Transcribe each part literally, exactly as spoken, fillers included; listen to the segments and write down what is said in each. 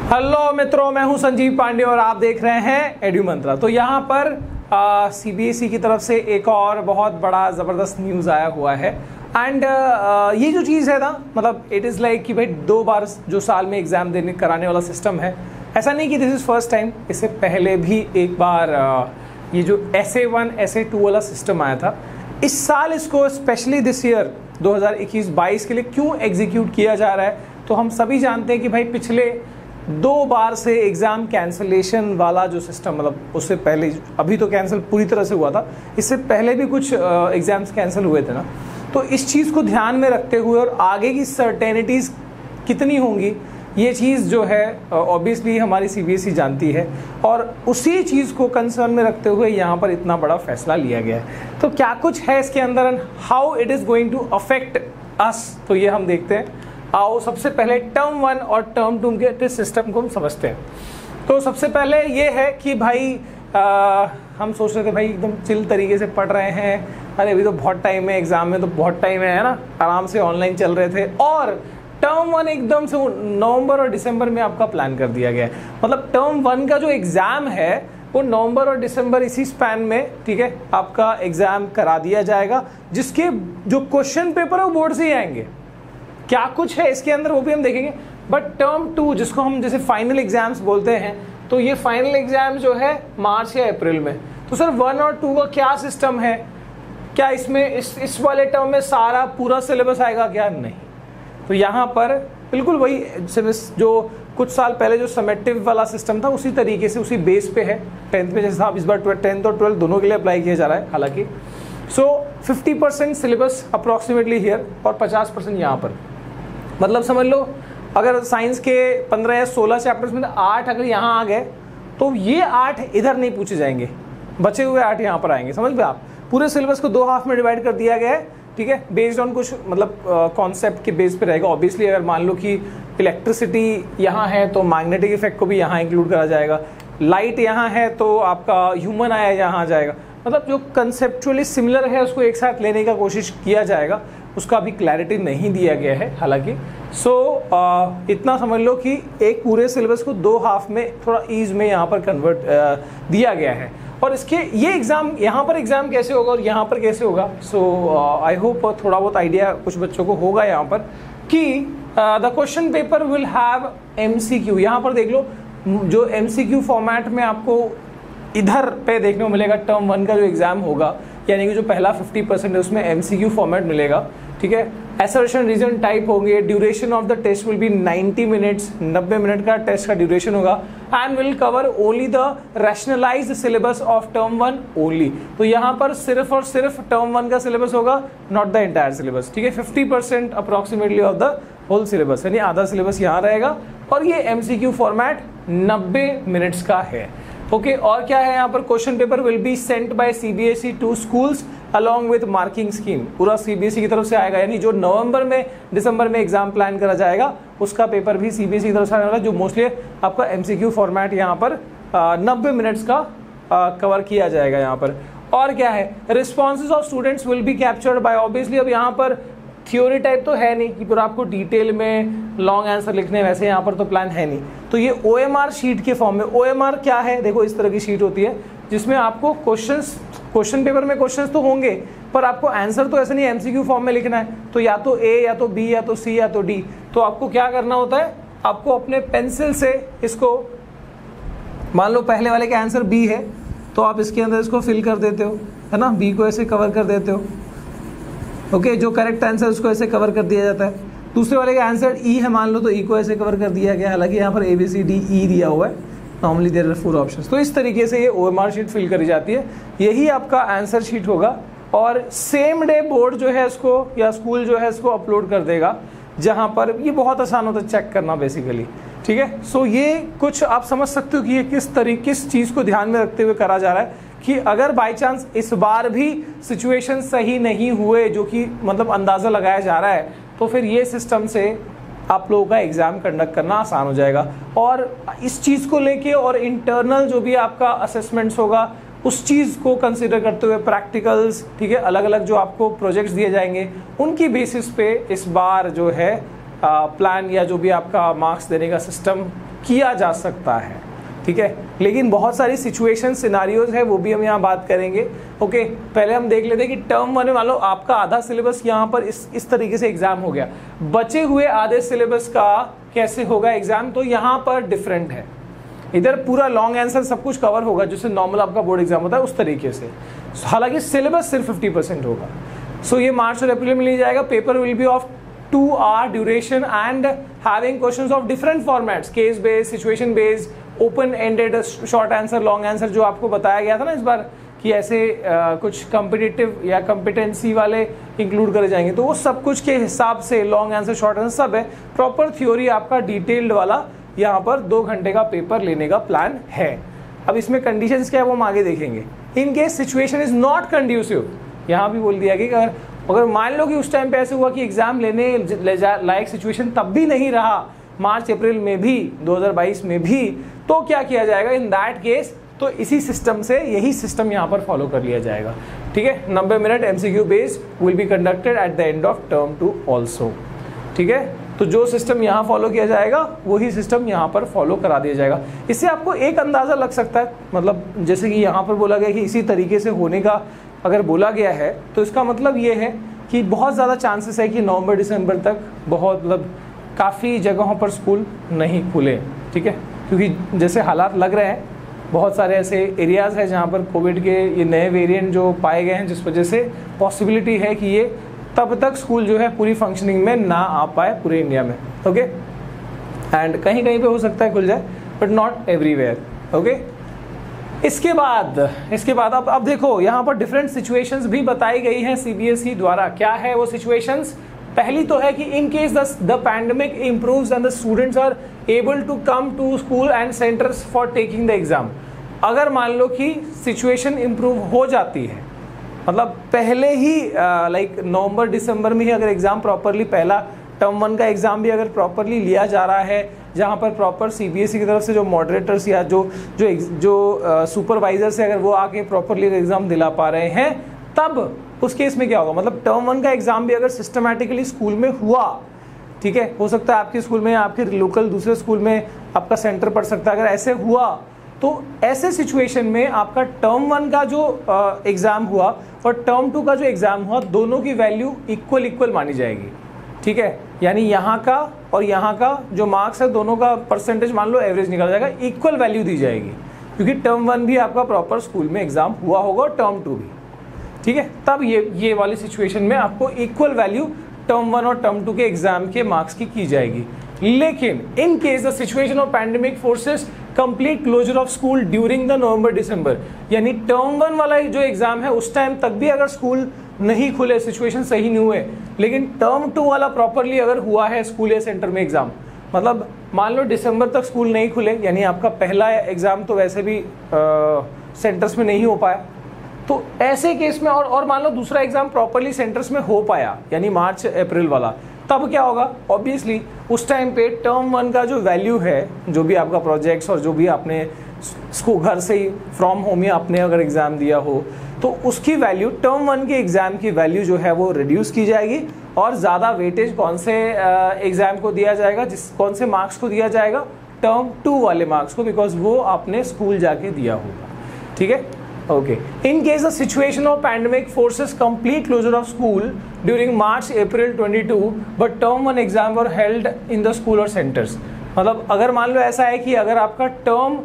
Hello मित्रों, मैं हूं संजीव पांडे और आप देख रहे हैं एड्यू मंत्रा। तो यहाँ पर सीबीएसई की तरफ से एक और बहुत बड़ा ज़बरदस्त न्यूज़ आया हुआ है। एंड uh, ये जो चीज़ है ना, मतलब इट इज़ लाइक कि भाई दो बार जो साल में एग्ज़ाम देने कराने वाला सिस्टम है। ऐसा नहीं कि दिस इज़ फर्स्ट टाइम, इससे पहले भी एक बार uh, ये जो S A one S A two वाला सिस्टम आया था। इस साल इसको स्पेशली दिस ईयर दो हज़ार इक्कीस बाईस के लिए क्यों एग्जीक्यूट किया जा रहा है, तो हम सभी जानते हैं कि भाई पिछले दो बार से एग्ज़ाम कैंसलेशन वाला जो सिस्टम, मतलब उससे पहले, अभी तो कैंसिल पूरी तरह से हुआ था, इससे पहले भी कुछ एग्ज़ाम्स कैंसिल हुए थे ना। तो इस चीज़ को ध्यान में रखते हुए और आगे की सर्टेनिटीज़ कितनी होंगी, ये चीज़ जो है ऑब्वियसली हमारी सीबीएसई जानती है, और उसी चीज़ को कंसर्न में रखते हुए यहाँ पर इतना बड़ा फैसला लिया गया है। तो क्या कुछ है इसके अंदर and how it is going to affect us, तो ये हम देखते हैं। आओ सबसे पहले टर्म वन और टर्म टू के सिस्टम को हम समझते हैं। तो सबसे पहले ये है कि भाई आ, हम सोच रहे थे भाई एकदम चिल तरीके से पढ़ रहे हैं, अरे अभी तो बहुत टाइम है, एग्जाम में तो बहुत टाइम है ना, आराम से ऑनलाइन चल रहे थे, और टर्म वन एकदम से नवंबर और दिसंबर में आपका प्लान कर दिया गया है। मतलब टर्म वन का जो एग्ज़ाम है वो नवंबर और दिसंबर इसी स्पैन में, ठीक है, आपका एग्ज़ाम करा दिया जाएगा, जिसके जो क्वेश्चन पेपर है वो बोर्ड से ही आएंगे। क्या कुछ है इसके अंदर वो भी हम देखेंगे। बट टर्म टू, जिसको हम जैसे फाइनल एग्जाम्स बोलते हैं, तो ये फाइनल एग्जाम जो है मार्च या अप्रैल में। तो सर वन और टू का क्या सिस्टम है, क्या इसमें इस इस वाले टर्म में सारा पूरा सिलेबस आएगा क्या? नहीं। तो यहाँ पर बिल्कुल वही जो कुछ साल पहले जो समेटिव वाला सिस्टम था उसी तरीके से, उसी बेस पे है। टेंथ में जैसा इस बार टेंथ और ट्वेल्थ दोनों के लिए अप्लाई किया जा रहा है हालांकि। So fifty percent syllabus approximately here और पचास परसेंट यहाँ पर। मतलब समझ लो अगर साइंस के पंद्रह या सोलह चैप्टर्स में आठ अगर यहाँ आ गए तो ये आठ इधर नहीं पूछे जाएंगे, बचे हुए आठ यहाँ पर आएंगे। समझ गए आप? पूरे सिलेबस को दो हाफ में डिवाइड कर दिया गया है, ठीक है, बेस्ड ऑन कुछ मतलब कॉन्सेप्ट के बेस पे रहेगा। ऑब्वियसली अगर मान लो कि इलेक्ट्रिसिटी यहाँ है तो मैग्नेटिक इफेक्ट को भी यहाँ इंक्लूड करा जाएगा, लाइट यहाँ है तो आपका ह्यूमन आया यहाँ आ जाएगा। मतलब जो कंसेप्चुअली सिमिलर है उसको एक साथ लेने का कोशिश किया जाएगा, उसका अभी क्लैरिटी नहीं दिया गया है हालांकि। सो so, इतना समझ लो कि एक पूरे सिलेबस को दो हाफ में थोड़ा ईज में यहाँ पर कन्वर्ट दिया गया है। और इसके ये एग्ज़ाम यहाँ पर एग्ज़ाम कैसे होगा और यहाँ पर कैसे होगा, सो आई होप थोड़ा बहुत आइडिया कुछ बच्चों को होगा यहाँ पर कि the question paper will have MCQ. यहाँ पर देख लो जो एमसीक्यू फॉर्मेट में आपको इधर पे देखने को मिलेगा। टर्म वन का जो एग्ज़ाम होगा, यानी कि जो पहला फिफ्टी परसेंट है उसमें एमसीक्यू फॉर्मेट मिलेगा, ठीक है। असर्शन रीजन टाइप होंगे। Duration of the test will be ninety minutes, नब्बे मिनट का टेस्ट का ड्यूरेशन होगा। And will cover only the rationalised syllabus of term one only. तो यहाँ पर सिर्फ और सिर्फ टर्म वन का सिलेबस होगा, नॉट द एंटायर सिलेबस, ठीक है। Fifty percent approximately of the whole syllabus, यानी आधा सिलेबस यहाँ रहेगा। और ये एमसीक्यू फॉर्मेट नब्बे मिनट्स का है, ओके okay, और क्या है यहाँ पर, question paper will be sent by CBSE to schools along with marking scheme. पूरा सीबीएसई की तरफ से आएगा, यानी जो नवंबर में दिसंबर में एग्जाम प्लान करा जाएगा उसका पेपर भी सीबीएसई की तरफ से आएगा, जो मोस्टली आपका एमसीक्यू फॉर्मेट यहाँ पर नब्बे मिनट्स का आ, कवर किया जाएगा यहाँ पर। और क्या है, responses of students will be captured by, obviously अब यहाँ पर थ्योरी टाइप तो है नहीं कि पूरा आपको डिटेल में लॉन्ग आंसर लिखने, वैसे यहाँ पर तो प्लान है नहीं। तो ये ओएमआर शीट के फॉर्म में, ओएमआर क्या है, देखो इस तरह की शीट होती है जिसमें आपको क्वेश्चंस, क्वेश्चन पेपर में क्वेश्चंस तो होंगे पर आपको आंसर तो ऐसे नहीं एमसीक्यू फॉर्म में लिखना है, तो या तो ए या तो बी या तो सी या तो डी। तो आपको क्या करना होता है, आपको अपने पेंसिल से इसको, मान लो पहले वाले का आंसर बी है तो आप इसके अंदर इसको फिल कर देते हो, है ना, बी को ऐसे कवर कर देते हो, ओके okay, जो करेक्ट आंसर उसको ऐसे कवर कर दिया जाता है। दूसरे वाले का आंसर ई है मान लो, तो ई को ऐसे कवर कर दिया गया, हालांकि यहाँ पर A B C D E दिया हुआ है, normally there are four options. तो इस तरीके से ये ओएमआर शीट फिल करी जाती है, यही आपका आंसर शीट होगा। और सेम डे बोर्ड जो है इसको या स्कूल जो है इसको अपलोड कर देगा, जहाँ पर ये बहुत आसान होता है चेक करना बेसिकली, ठीक है। सो ये कुछ आप समझ सकते हो कि ये किस तरीके किस चीज़ को ध्यान में रखते हुए करा जा रहा है कि अगर बाय चांस इस बार भी सिचुएशन सही नहीं हुए, जो कि मतलब अंदाज़ा लगाया जा रहा है, तो फिर ये सिस्टम से आप लोगों का एग्ज़ाम कंडक्ट करना आसान हो जाएगा। और इस चीज़ को लेके और इंटरनल जो भी आपका असेसमेंट्स होगा उस चीज़ को कंसिडर करते हुए प्रैक्टिकल्स, ठीक है, अलग अलग जो आपको प्रोजेक्ट्स दिए जाएंगे उनकी बेसिस पे इस बार जो है प्लान या जो भी आपका मार्क्स देने का सिस्टम किया जा सकता है, ठीक है। लेकिन बहुत सारी सिचुएशन सिनारियोज है, वो भी हम यहाँ बात करेंगे। ओके, पहले हम देख लेते हैं कि टर्म वन में मान लो आपका आधा सिलेबस यहाँ पर इस इस तरीके से एग्जाम हो गया, बचे हुए आधे सिलेबस का कैसे होगा एग्जाम, तो यहाँ पर डिफरेंट है। इधर पूरा लॉन्ग आंसर सब कुछ कवर होगा जैसे नॉर्मल आपका बोर्ड एग्जाम होता है उस तरीके से, हालांकि सिलेबस सिर्फ फिफ्टी परसेंट होगा। सो so, ये मार्च और अप्रैल में लिया जाएगा। Paper will be of two hour duration and having questions of different formats, case based, situation based, open ended, short answer, long answer, जो आपको बताया गया था ना इस बार कि ऐसे आ, कुछ कॉम्पिटिटिव या कॉम्पिटेंसी वाले इंक्लूड करे जाएंगे, तो वो सब कुछ के हिसाब से लॉन्ग आंसर, शॉर्ट आंसर सब है। प्रॉपर थ्योरी आपका डिटेल्ड वाला यहाँ पर दो घंटे का पेपर लेने का प्लान है। अब इसमें कंडीशंस क्या है वो हम आगे देखेंगे। In case situation is not conducive, यहाँ भी बोल दिया कि अगर अगर मान लो कि उस टाइम पे ऐसे हुआ कि एग्जाम लेने लायक सिचुएशन तब भी नहीं रहा, मार्च अप्रैल में भी, दो हज़ार बाईस में भी, तो क्या किया जाएगा इन दैट केस, तो इसी सिस्टम से, यही सिस्टम यहाँ पर फॉलो कर लिया जाएगा, ठीक है। नब्बे minute MCQ based will be conducted at the end of term two also, ठीक है। तो जो सिस्टम यहाँ फॉलो किया जाएगा वही सिस्टम यहाँ पर फॉलो करा दिया जाएगा। इससे आपको एक अंदाजा लग सकता है, मतलब जैसे कि यहाँ पर बोला गया कि इसी तरीके से होने का अगर बोला गया है, तो इसका मतलब ये है कि बहुत ज़्यादा चांसेस है कि नवंबर दिसंबर तक बहुत मतलब काफ़ी जगहों पर स्कूल नहीं खुले, ठीक है, क्योंकि जैसे हालात लग रहे हैं, बहुत सारे ऐसे एरियाज़ हैं जहाँ पर कोविड के ये नए वेरिएंट जो पाए गए हैं, जिस वजह से पॉसिबिलिटी है कि ये तब तक स्कूल जो है पूरी फंक्शनिंग में ना आ पाए पूरे इंडिया में, ओके। एंड कहीं कहीं पे हो सकता है खुल जाए, बट नॉट एवरीवेयर, ओके। इसके बाद इसके बाद अब अब देखो यहाँ पर डिफरेंट सिचुएशंस भी बताई गई हैं सीबीएसई द्वारा। क्या है वो सिचुएशंस? पहली तो है कि in case the pandemic improves and the students are able to come to school and centres for taking the exam. अगर मान लो कि सिचुएशन इम्प्रूव हो जाती है, मतलब पहले ही लाइक नवंबर दिसंबर में ही अगर एग्जाम प्रॉपरली, पहला टर्म वन का एग्जाम भी अगर प्रॉपरली लिया जा रहा है, जहाँ पर प्रॉपर सीबीएसई की तरफ से जो मॉडरेटर्स या जो जो जो सुपरवाइजर्स है अगर वो आके प्रॉपरली एग्जाम दिला पा रहे हैं, तब उस केस में क्या होगा, मतलब टर्म वन का एग्जाम भी अगर सिस्टमैटिकली स्कूल में हुआ, ठीक है, हो सकता है आपके स्कूल में या आपके लोकल दूसरे स्कूल में आपका सेंटर पड़ सकता है, अगर ऐसे हुआ तो ऐसे सिचुएशन में आपका टर्म वन का जो एग्जाम हुआ और टर्म टू का जो एग्जाम हुआ, दोनों की वैल्यू इक्वल इक्वल मानी जाएगी, ठीक है। यानी यहाँ का और यहाँ का जो मार्क्स है दोनों का परसेंटेज मान लो एवरेज निकल जाएगा, इक्वल वैल्यू दी जाएगी, क्योंकि टर्म वन भी आपका प्रॉपर स्कूल में एग्जाम हुआ होगा और टर्म टू भी, ठीक है। तब ये ये वाली सिचुएशन में आपको इक्वल वैल्यू टर्म वन और टर्म टू के एग्जाम के मार्क्स की की जाएगी। लेकिन in case the situation of pandemic forces complete closure of school during the November December, यानी टर्म वन वाला जो एग्जाम है उस टाइम तक भी अगर स्कूल नहीं खुले, सिचुएशन सही नहीं हुए, लेकिन टर्म टू वाला प्रॉपरली अगर हुआ है स्कूल या सेंटर में एग्जाम, मतलब मान लो दिसंबर तक स्कूल नहीं खुले, यानी आपका पहला एग्जाम तो वैसे भी आ, सेंटर्स में नहीं हो पाया, तो ऐसे केस में और और मान लो दूसरा एग्जाम प्रॉपरली सेंटर्स में हो पाया, यानी मार्च अप्रैल वाला, तब क्या होगा, ऑब्वियसली उस टाइम पे टर्म वन का जो वैल्यू है, जो भी आपका प्रोजेक्ट्स और जो भी आपने स्कूल घर से ही फ्रॉम होम ही आपने अगर एग्जाम दिया हो, तो उसकी वैल्यू, टर्म वन के एग्जाम की वैल्यू जो है वो रिड्यूस की जाएगी और ज़्यादा वेटेज कौन से एग्जाम को दिया जाएगा, जिस कौन से मार्क्स को दिया जाएगा, टर्म टू वाले मार्क्स को, बिकॉज वो आपने स्कूल जाके दिया होगा, ठीक है, okay. In case the situation of pandemic forces complete closure of school during March April twenty two but term one exam were held in the school और सेंटर्स, मतलब अगर मान लो ऐसा है कि अगर आपका टर्म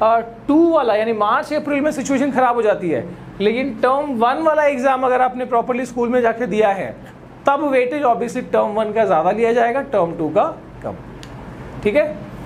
टू uh, वाला यानी मार्च अप्रैल में सिचुएशन खराब हो जाती है, लेकिन टर्म वन वाला एग्जाम अगर आपने प्रॉपरली स्कूल में जाके दिया है, तब वेटेज ऑब्वियसली टर्म वन का ज्यादा लिया जाएगा, टर्म टू का कम, ठीक है।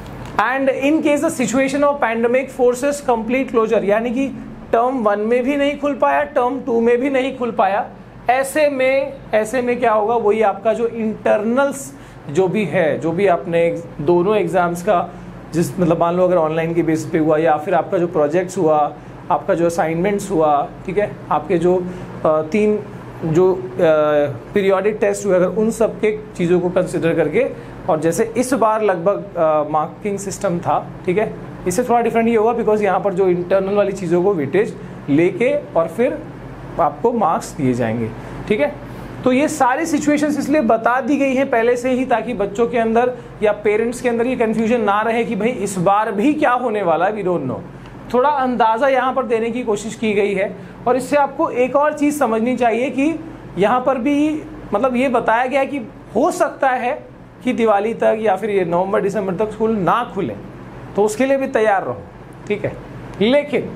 And in case the situation of pandemic forces complete closure, यानी कि टर्म वन में भी नहीं खुल पाया, टर्म टू में भी नहीं खुल पाया, ऐसे में ऐसे में क्या होगा, वही आपका जो इंटरनल्स जो भी है, जो भी आपने दोनों एग्जाम्स का, जिस मतलब मान लो अगर ऑनलाइन के बेसिस पे हुआ या फिर आपका जो प्रोजेक्ट्स हुआ, आपका जो असाइनमेंट्स हुआ, ठीक है, आपके जो आ, तीन जो पीरियोडिक टेस्ट हुए, अगर उन सब के चीज़ों को कंसिडर करके, और जैसे इस बार लगभग मार्किंग सिस्टम था, ठीक है, इससे थोड़ा डिफरेंट ये होगा बिकॉज यहाँ पर जो इंटरनल वाली चीज़ों को वेटेज लेके और फिर आपको मार्क्स दिए जाएंगे, ठीक है। तो ये सारी सिचुएशंस इसलिए बता दी गई हैं पहले से ही, ताकि बच्चों के अंदर या पेरेंट्स के अंदर ये कंफ्यूजन ना रहे कि भाई इस बार भी क्या होने वाला है, वी डोंट नो। थोड़ा अंदाज़ा यहाँ पर देने की कोशिश की गई है। और इससे आपको एक और चीज़ समझनी चाहिए कि यहाँ पर भी मतलब ये बताया गया है कि हो सकता है कि दिवाली तक या फिर ये नवंबर दिसंबर तक स्कूल ना खुले, तो उसके लिए भी तैयार रहो, ठीक है। लेकिन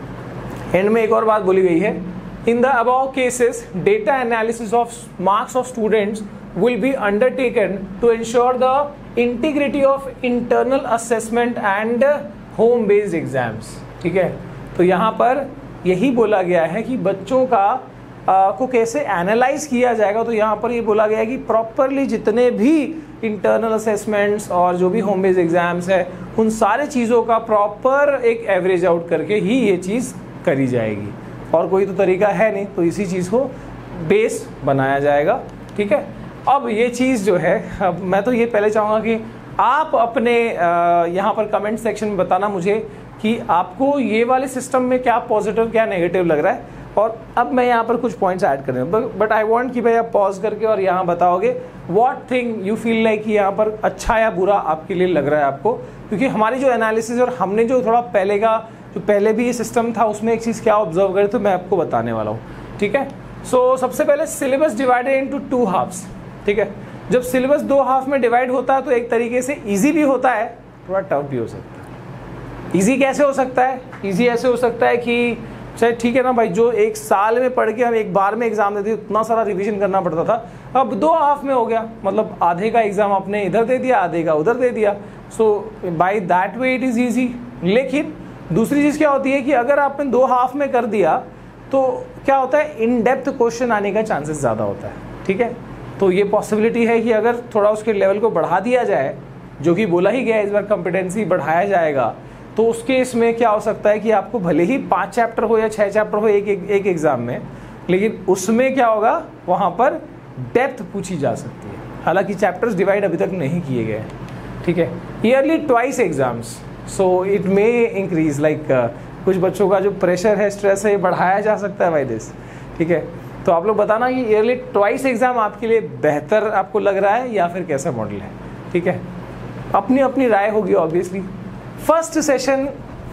एंड में एक और बात बोली गई है, in the above cases data analysis of marks of students will be undertaken to ensure the integrity of internal assessment and home based exams, ठीक है। तो यहाँ पर यही बोला गया है कि बच्चों का आ, को कैसे एनालाइज किया जाएगा। तो यहाँ पर ये बोला गया है कि प्रॉपरली जितने भी इंटरनल असेसमेंट्स और जो भी होम बेस्ड एग्जाम्स है, उन सारे चीज़ों का प्रॉपर एक एवरेज आउट करके ही ये चीज़ करी जाएगी, और कोई तो तरीका है नहीं, तो इसी चीज़ को बेस बनाया जाएगा, ठीक है। अब ये चीज़ जो है, अब मैं तो ये पहले चाहूँगा कि आप अपने यहाँ पर कमेंट सेक्शन में बताना मुझे कि आपको ये वाले सिस्टम में क्या पॉजिटिव क्या नेगेटिव लग रहा है। और अब मैं यहाँ पर कुछ पॉइंट्स ऐड कर रहा हूँ, बट आई वांट कि भाई आप पॉज करके और यहाँ बताओगे what thing you feel like कि यहाँ पर अच्छा या बुरा आपके लिए लग रहा है आपको, क्योंकि हमारी जो एनालिसिस और हमने जो थोड़ा पहले का जो पहले भी ये सिस्टम था उसमें एक चीज़ क्या ऑब्जर्व करे तो मैं आपको बताने वाला हूँ, ठीक है। सो so, सबसे पहले syllabus divided into two halves, ठीक है। जब सिलेबस दो हाफ में डिवाइड होता है तो एक तरीके से ईजी भी होता है, थोड़ा टफ भी हो सकता है। ईजी कैसे हो सकता है? ईजी ऐसे हो सकता है कि चाहे ठीक है ना भाई, जो एक साल में पढ़ के हम एक बार में एग्जाम देते उतना सारा रिवीजन करना पड़ता था, अब दो हाफ में हो गया, मतलब आधे का एग्जाम आपने इधर दे दिया, आधे का उधर दे दिया। So by that way it is easy. लेकिन दूसरी चीज़ क्या होती है कि अगर आपने दो हाफ में कर दिया तो क्या होता है, इन डेप्थ क्वेश्चन आने का चांसेस ज़्यादा होता है, ठीक है। तो ये पॉसिबिलिटी है कि अगर थोड़ा उसके लेवल को बढ़ा दिया जाए, जो कि बोला ही गया इस बार कॉम्पिटेंसी बढ़ाया जाएगा, तो उस केस में क्या हो सकता है कि आपको भले ही पाँच चैप्टर हो या छः चैप्टर हो एक एक, एक एग्ज़ाम में, लेकिन उसमें क्या होगा, वहाँ पर डेप्थ पूछी जा सकती है। हालांकि चैप्टर्स डिवाइड अभी तक नहीं किए गए हैं, ठीक है। Yearly twice exams, so it may increase like कुछ बच्चों का जो प्रेशर है, स्ट्रेस है, ये बढ़ाया जा सकता है बाय दिस, ठीक है। तो आप लोग बताना कि ईयरली ट्वाइस एग्जाम आपके लिए बेहतर आपको लग रहा है या फिर कैसा मॉडल है, ठीक है। अपनी अपनी राय होगी ऑब्वियसली। फर्स्ट सेशन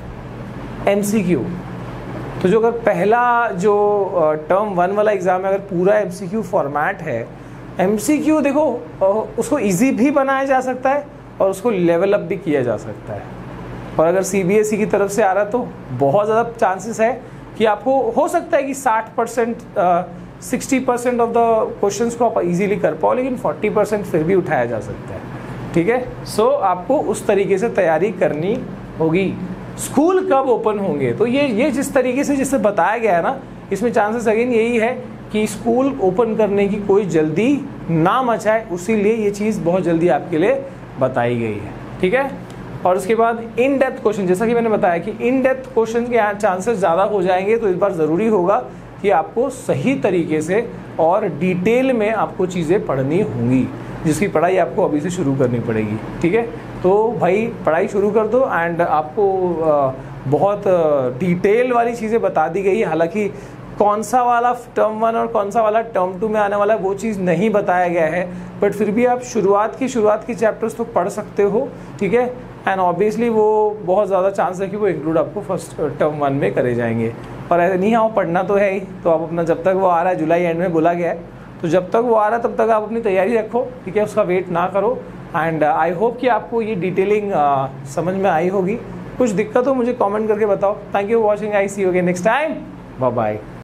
एमसीक्यू, तो जो अगर पहला जो टर्म वन वाला एग्जाम है, अगर पूरा एमसीक्यू फॉर्मेट है, एमसीक्यू देखो उसको इजी भी बनाया जा सकता है और उसको लेवल अप भी किया जा सकता है। और अगर सीबीएसई की तरफ से आ रहा है तो बहुत ज़्यादा चांसेस है कि आपको हो सकता है कि साठ percent sixty percent of the questions को आप इजीली कर पाओ, लेकिन फोर्टी परसेंट फिर भी उठाया जा सकता है, ठीक है। सो so, आपको उस तरीके से तैयारी करनी होगी। स्कूल कब ओपन होंगे, तो ये ये जिस तरीके से जिससे बताया गया है ना, इसमें चांसेस अगेन यही है कि स्कूल ओपन करने की कोई जल्दी ना मचाए, उसीलिए ये चीज़ बहुत जल्दी आपके लिए बताई गई है, ठीक है। और उसके बाद इन डेप्थ क्वेश्चन, जैसा कि मैंने बताया कि इन डेप्थ क्वेश्चन के चांसेस ज़्यादा हो जाएंगे, तो इस बार ज़रूरी होगा कि आपको सही तरीके से और डिटेल में आपको चीज़ें पढ़नी होंगी, जिसकी पढ़ाई आपको अभी से शुरू करनी पड़ेगी, ठीक है। तो भाई पढ़ाई शुरू कर दो, एंड आपको बहुत डिटेल वाली चीज़ें बता दी गई है। हालांकि कौन सा वाला टर्म वन और कौन सा वाला टर्म टू में आने वाला है वो चीज़ नहीं बताया गया है, बट फिर भी आप शुरुआत की शुरुआत की चैप्टर्स तो पढ़ सकते हो, ठीक है। एंड ऑब्वियसली वो बहुत ज़्यादा चांस है कि वो इंक्लूड आपको फर्स्ट टर्म वन में करे जाएंगे। और ऐसे नहीं, हाँ पढ़ना तो है ही, तो आप अपना जब तक वो आ रहा है, जुलाई एंड में बोला गया है, तो जब तक वो आ रहा है तब तक आप अपनी तैयारी रखो, ठीक है, उसका वेट ना करो। एंड आई होप कि आपको ये डिटेलिंग uh, समझ में आई होगी। कुछ दिक्कत हो मुझे कमेंट करके बताओ। Thank you for watching, I see you again next time, bye bye.